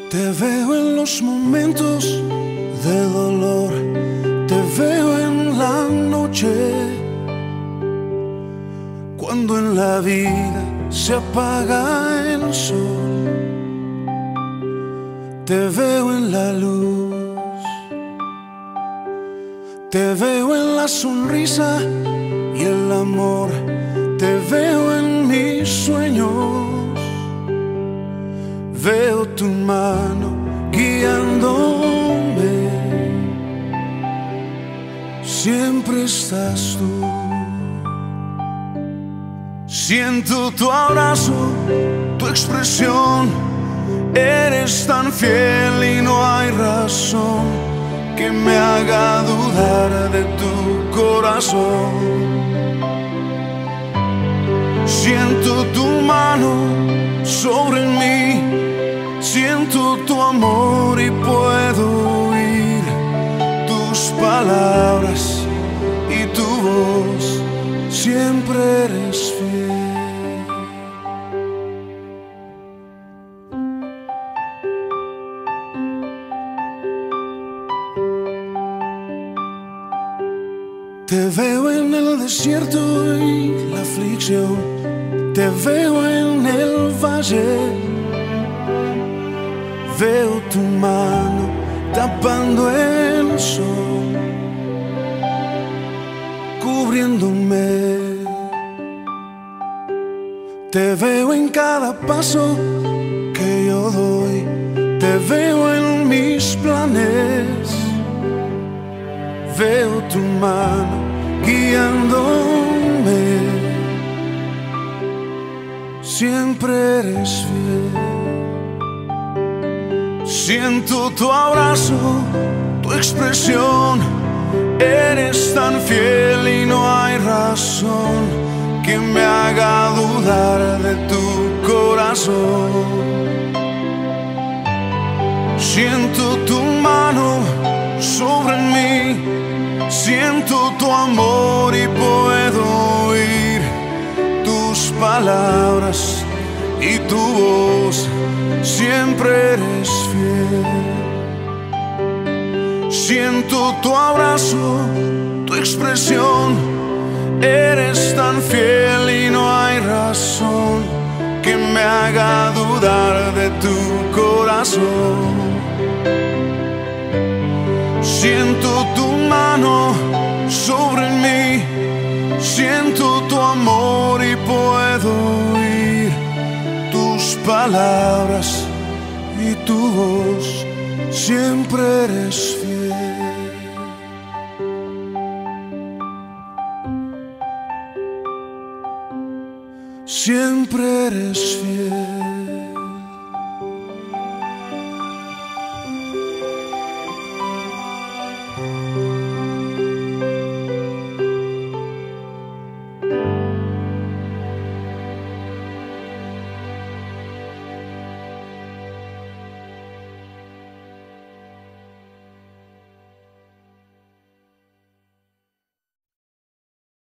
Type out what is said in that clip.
Te veo en los momentos de dolor, te veo en la noche, cuando en la vida se apaga el sol. Te veo en la luz, te veo en la sonrisa y el amor, te veo en mis sueños. Veo tu mano guiándome, siempre estás tú. Siento tu abrazo, tu expresión, eres tan fiel y no hay razón que me haga dudar de tu corazón. Siento tu mano sobre mí, siento tu amor y puedo oír tus palabras y tu voz, siempre eres fiel. Te veo en el desierto y la aflicción, te veo en el valle. Veo tu mano tapando el sol, cubriéndome. Te veo en cada paso que yo doy, te veo en mis planes. Veo tu mano guiándome, siempre eres fiel. Siento tu abrazo, tu expresión, eres tan fiel y no hay razón que me haga dudar de tu corazón. Siento tu mano sobre mí, siento tu amor y puedo oír tus palabras y tu voz, siempre eres fiel. Siento tu abrazo, tu expresión, eres tan fiel y no hay razón que me haga dudar de tu corazón. Siento tu mano sobre mí, siento tu amor y puedo oír tus palabras y tu voz, siempre eres fiel. Siempre eres fiel.